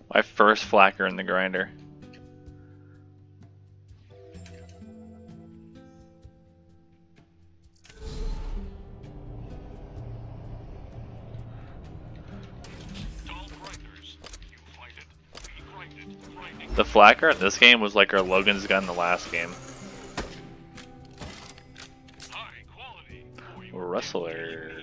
My first flacker in the grinder. The flacker in this game was like our Logan's gun in the last game. Rustler.